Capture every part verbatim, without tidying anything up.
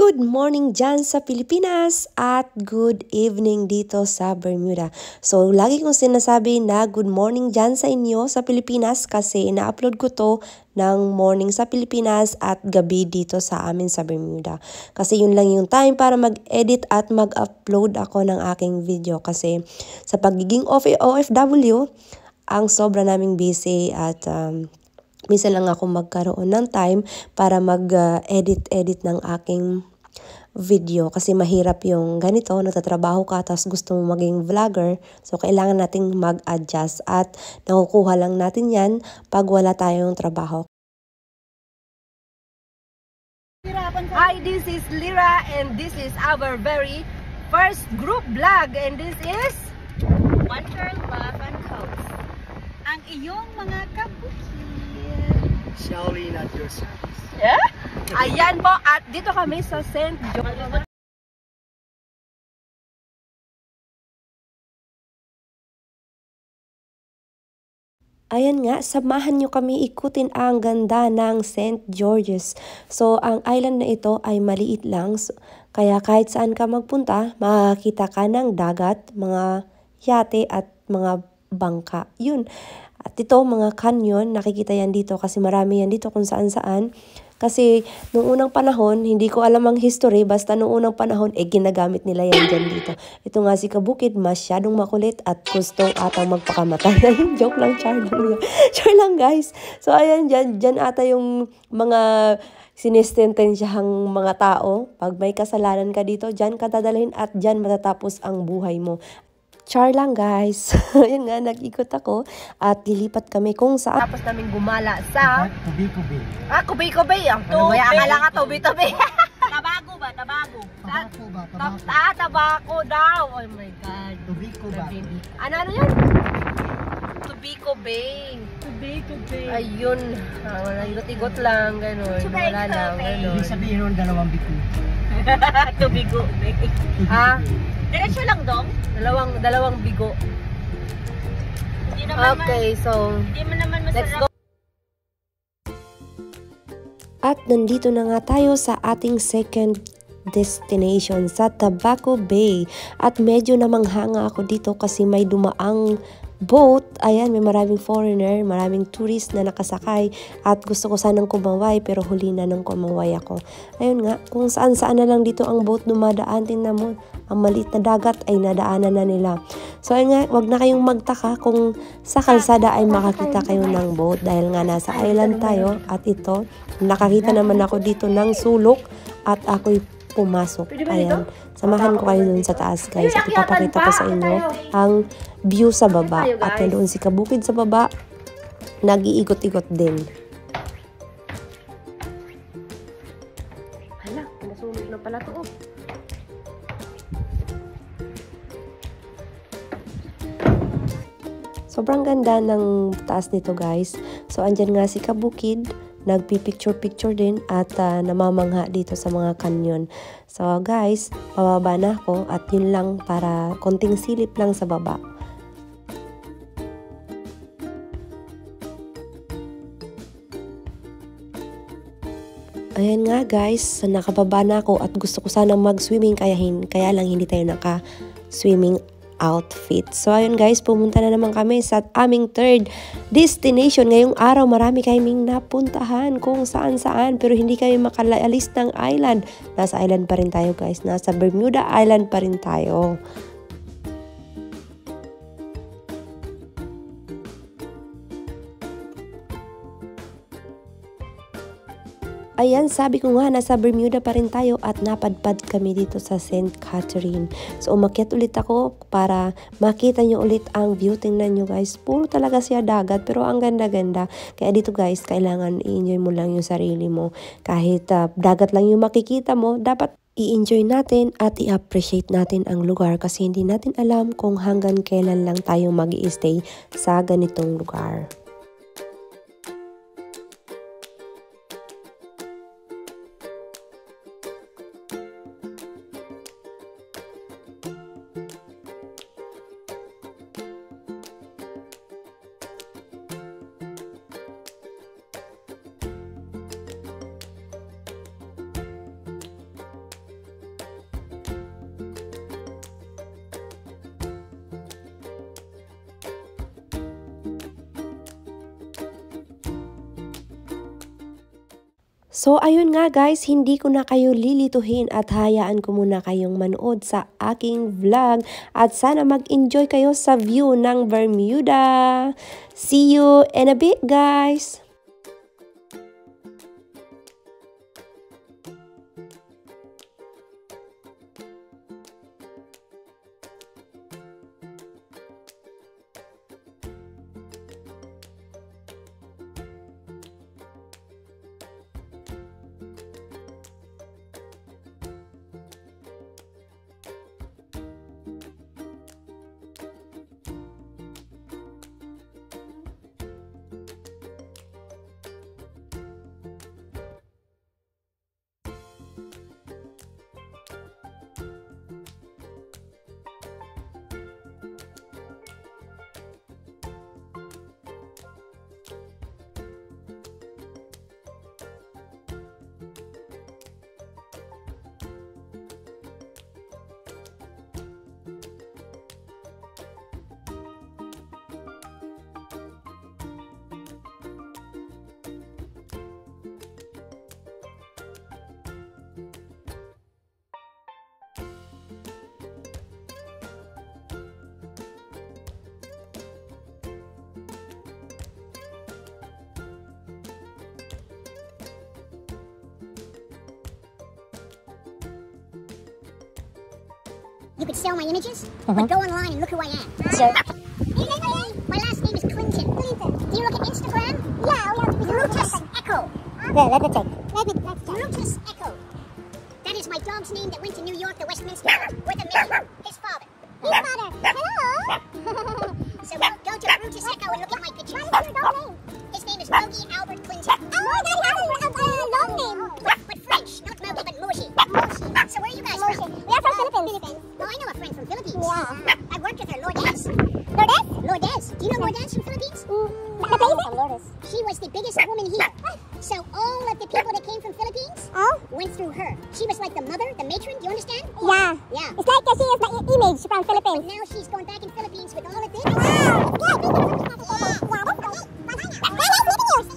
Good morning dyan sa Pilipinas at good evening dito sa Bermuda. So, lagi kong sinasabi na good morning dyan sa inyo sa Pilipinas kasi ina-upload ko to ng morning sa Pilipinas at gabi dito sa amin sa Bermuda. Kasi yun lang yung time para mag-edit at mag-upload ako ng aking video kasi sa pagiging O F W, ang sobra naming busy at um, minsan lang ako magkaroon ng time para mag-edit-edit ng aking video kasi mahirap yung ganito, nagtatrabaho ka tapos gusto mo maging vlogger, so kailangan nating mag-adjust at nakukuha lang natin yan pag wala tayong trabaho. Hi, this is Lira and this is our very first group vlog and this is Wonder, Love, and Coast. Ang iyong mga kabukid. Shaolin at your service. Yeah? Ayan po, at dito kami sa Saint George. Ayan nga, samahan nyo kami ikutin ang ganda ng Saint George's. So, ang island na ito ay maliit lang. So, kaya kahit saan ka magpunta, makakita ka ng dagat, mga yate at mga bangka. Yun. At ito, mga canyon, nakikita yan dito kasi marami yan dito kung saan-saan. Kasi noong unang panahon, hindi ko alam ang history, basta noong unang panahon, eh ginagamit nila yan dyan dito. Ito nga si Kabukid, masyadong makulit at gusto atang magpakamatay. Joke lang, char lang. Char lang guys. So ayan, dyan, dyan ata yung mga sinestentensyahang mga tao. Pag may kasalanan ka dito, dyan ka dadalhin at dyan matatapos ang buhay mo. Char lang guys. Ayan nga, nag-ikot ako at lilipat kami kung saan. Tapos namin gumala sa Kubi-kubi. Ah, Kubi-Kubi. Ang tubi. Akala nga tubi-tubi. Tabago ba? Tabago. Tabako ba? Tap Tabako. ah, tabako daw. Oh my God. Kubi-kubi. Ano, ano yan? Tubi-kubi. Tubi-tubi. Ayun. Ah, wala, igot-igot lang. Ganun. Wala lang. Ganun. Ibig sabihin nun, dalawang biku. Tubigo-bi. Ah, Diretso lang dong. dalawang, dalawang bigo. Hindi naman Okay, so, Hindi mo naman let's masarap. go. At nandito na nga tayo sa ating second destination sa Tabaco Bay. At medyo namanghanga ako dito kasi may dumaang boat. Ayan, may maraming foreigner, maraming tourist na nakasakay at gusto ko sanang kumaway pero huli na nang kumaway ako. Ayun nga, kung saan saan na lang dito ang boat dumadaan, tingnan mo, ang maliit na dagat ay nadaanan na nila. So ayun nga, wag na kayong magtaka kung sa kalsada ay makakita kayo ng boat dahil nga nasa island tayo at ito, nakakita naman ako dito ng sulok at ako'y pumasok. Ayan, samahan ko kayo dun sa taas guys at ipapakita ko sa inyo ang view sa baba at nandoon si Kabukid sa baba, nag-iikot-ikot din. Hala, nasunog na pala to. Oh. Sobrang ganda ng taas nito guys. So andyan nga si Kabukid, nagpi-picture-picture din at uh, namamangha dito sa mga canyon. So guys, pababa na ako at yun lang para konting silip lang sa baba. Ayan nga guys, nakababa na ako at gusto ko sanang mag-swimming kaya, hin kaya lang hindi tayo naka-swimming outfit. So ayun guys, pumunta na naman kami sa aming third destination. Ngayong araw marami kaming napuntahan kung saan saan pero hindi kami makaalis ng island. Nasa island pa rin tayo guys. Nasa Bermuda Island pa rin tayo. Ayan, sabi ko nga, nasa Bermuda pa rin tayo at napadpad kami dito sa Saint Catherine. So, umakyat ulit ako para makita nyo ulit ang view. Tingnan nyo guys, puro talaga siya dagat pero ang ganda-ganda. Kaya dito guys, kailangan i-enjoy mo lang yung sarili mo. Kahit uh, dagat lang yung makikita mo, dapat i-enjoy natin at i-appreciate natin ang lugar kasi hindi natin alam kung hanggang kailan lang tayo mag-i-stay sa ganitong lugar. So ayun nga guys, hindi ko na kayo lilituhin at hayaan ko muna kayong manood sa aking vlog at sana mag-enjoy kayo sa view ng Bermuda. See you in a bit guys! You could sell my images, uh-huh. but go online and look who I am. Sure. Hey, hey, hey, my last name is Clinton. Clinton. Do you look at Instagram? Yeah, we have Brutus Echo. Yeah, let me check. Let me, let's check. Brutus Echo. That is my dog's name that went to New York to Westminster with a mission. His father. His father. Hello. So go, go to Brutus Echo and look at my pictures. What is your dog's name? His name is Mogi Albert Clinton. Oh, that has a, a, a long name. But, but French, not Mogi, but Moshi. Moshi. So where are you guys Moshi. from? We are from uh, Philippines. Philippines. Oh, I know a friend from Philippines. Yeah. I worked with her, Lourdes. Lourdes? Lourdes. Do you know Lourdes from Philippines? Mm. The place? She was the biggest woman here. So all of the people that came from Philippines oh? went through her. She was like the mother, the matron, do you understand? Yeah. Yeah. It's like uh, she is the image from Philippines. But now she's going back in Philippines with all of this. Wow. Yeah, yeah, that's great. Well, nice meeting you.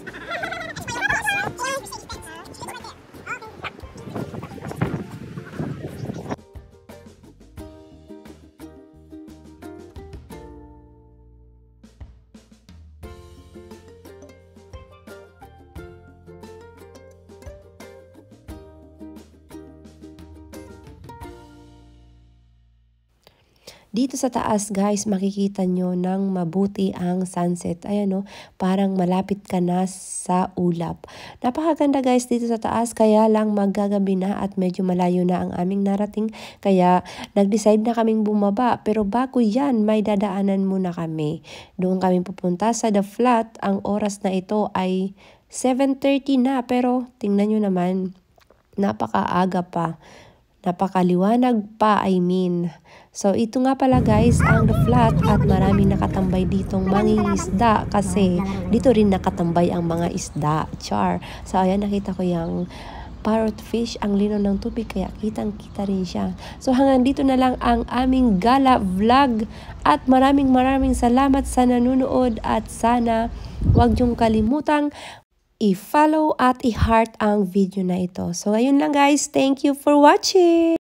Dito sa taas guys, makikita nyo ng mabuti ang sunset. Ayan o, parang malapit ka na sa ulap. Napakaganda guys dito sa taas, kaya lang maggagabi na at medyo malayo na ang aming narating. Kaya nag-decide na kaming bumaba. Pero bago yan, may dadaanan muna kami. Doon kami pupunta sa The Flat. Ang oras na ito ay seven thirty na. Pero tingnan nyo naman, napakaaga pa. Napakaliwanag pa, I mean. So, ito nga pala guys, ang The Flat at maraming nakatambay ditong mangingisda kasi dito rin nakatambay ang mga isda. Char. So, ayan, nakita ko yung parrotfish, ang linaw ng tubig, kaya kitang-kita rin siya. So, hanggang dito na lang ang aming gala vlog at maraming maraming salamat sa nanonood at sana huwag niyong kalimutang i-follow at i-heart ang video na ito. So, ayun lang guys. Thank you for watching!